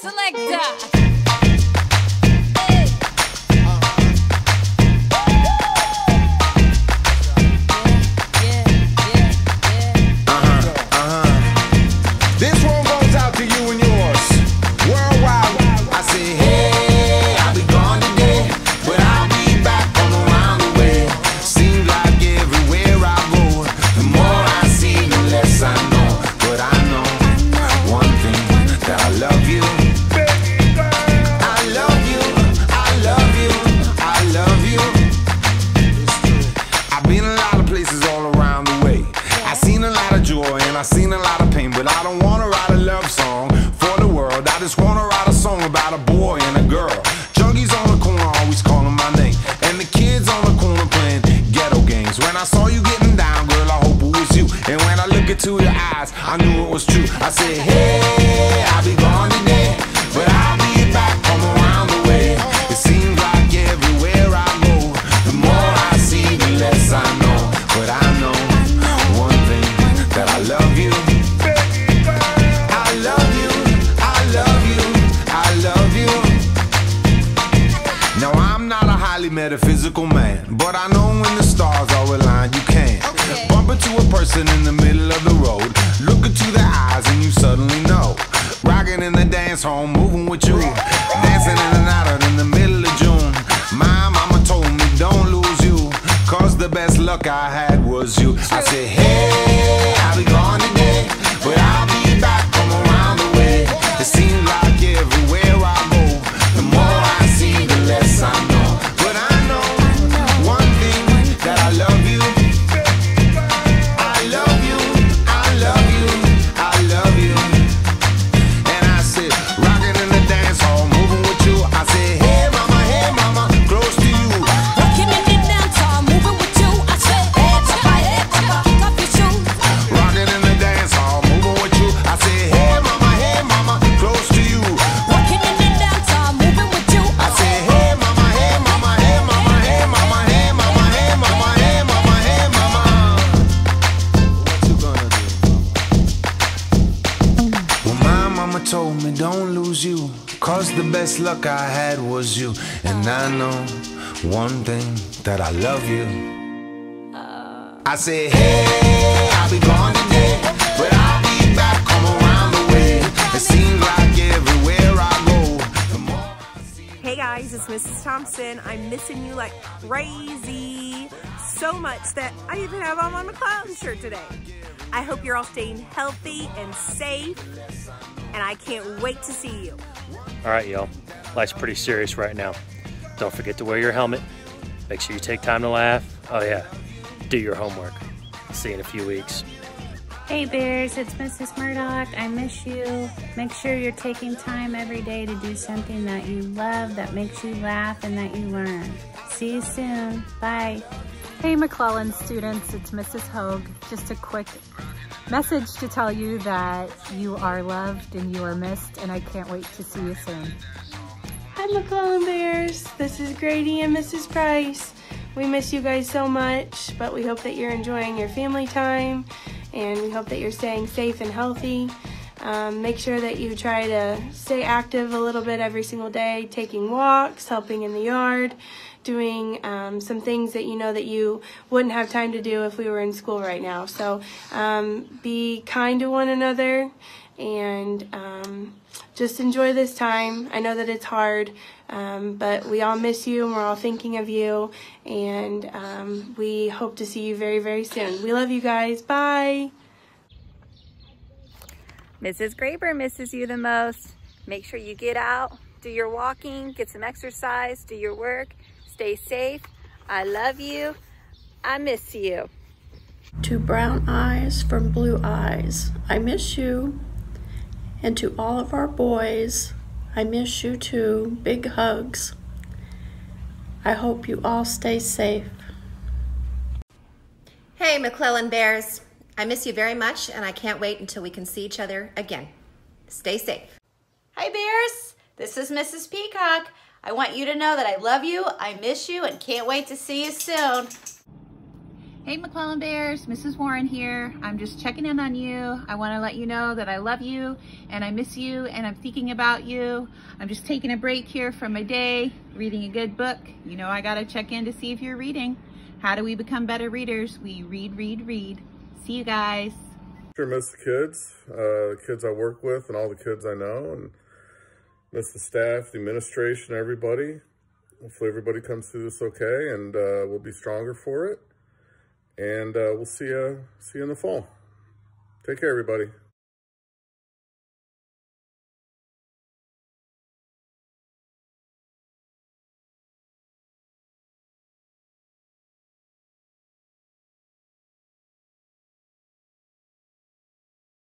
Selector. This one goes out to you and yours. Worldwide, I say, hey, I'll be gone today, but I'll be back from around the way. Seems like everywhere I go, the more I see, the less I know. But I know one thing, that I love you. I love you, I love you, I love you. I've been a lot of places all around the way. I've seen a lot of joy and I've seen a lot of pain, but I don't wanna write a love song for the world. I just wanna write a song about a boy and a girl. Junkies on the corner always calling my name, and the kids on the corner playing ghetto games. When I saw you getting down, girl, I hope it was you. And when I look into your eyes, I knew it was true. I said, hey, I'll be gone today, but I'll be back from around the way. It seems like everywhere I go, the more I see, the less I know. But I know one thing, that I love you. I love you, I love you, I love you. Now I'm not a highly metaphysical man, but I know when the stars are aligned, you can bump into a person in the middle of the road, look into their eyes and you suddenly know. Rocking in the dance hall, moving with you, dancing in and out in the middle of June. My mama told me don't lose you, cause the best luck I had was you. I said, hey, I'll be gone today, but I'll be back from around the way. It seems like everywhere I go, the more I see, the less I know. But I know one thing, that I love you. I love you, I love you, I love you. And I said, rocking in the dance hall, moving with you. I said, hey mama, close to you. Rocking in the dance hall, moving with you. I said, hey mama, kick off your shoes. Rocking in the dance hall, moving with you. I said, hey mama, close to you. Rocking in the dance hall, moving with you. I said, hey mama, hey mama, hey mama, hey mama, hey mama, hey mama, hey mama, hey mama. What you gonna do? Well, my mama told me don't lose you, cause the best luck I had was you. And I know one thing, that I love you. I said, hey, I'll be gone today, but I'll be back, come around the way. It seems like everywhere I go, the more I see. Hey guys, it's Mrs. Thompson. I'm missing you like crazy. So much that I even have on my McClelland shirt today. I hope you're all staying healthy and safe, and I can't wait to see you. All right, y'all. Life's pretty serious right now. Don't forget to wear your helmet. Make sure you take time to laugh. Oh yeah, do your homework. See you in a few weeks. Hey Bears, it's Mrs. Murdoch. I miss you. Make sure you're taking time every day to do something that you love, that makes you laugh, and that you learn. See you soon. Bye. Hey McClelland students, it's Mrs. Hogue. Just a quick message to tell you that you are loved and you are missed, and I can't wait to see you soon. Hi McClelland Bears, this is Grady and Mrs. Price. We miss you guys so much, but we hope that you're enjoying your family time, and we hope that you're staying safe and healthy. Make sure that you try to stay active a little bit every single day, taking walks, helping in the yard, doing some things that you know that you wouldn't have time to do if we were in school right now. So be kind to one another, and just enjoy this time. I know that it's hard, but we all miss you and we're all thinking of you, and we hope to see you very, very soon. We love you guys. Bye. Mrs. Graber misses you the most. Make sure you get out, do your walking, get some exercise, do your work, stay safe. I love you. I miss you. To brown eyes from blue eyes, I miss you. And to all of our boys, I miss you too. Big hugs. I hope you all stay safe. Hey McClelland Bears, I miss you very much, and I can't wait until we can see each other again. Stay safe. Hi Bears, this is Mrs. Peacock. I want you to know that I love you, I miss you, and can't wait to see you soon. Hey McClelland Bears, Mrs. Warren here. I'm just checking in on you. I want to let you know that I love you and I miss you and I'm thinking about you. I'm just taking a break here from my day, reading a good book. You know I gotta check in to see if you're reading. How do we become better readers? We read, read, read. See you guys. Sure miss the kids I work with and all the kids I know, and miss the staff, the administration, everybody. Hopefully everybody comes through this okay, and we'll be stronger for it. And we'll see you in the fall. Take care, everybody.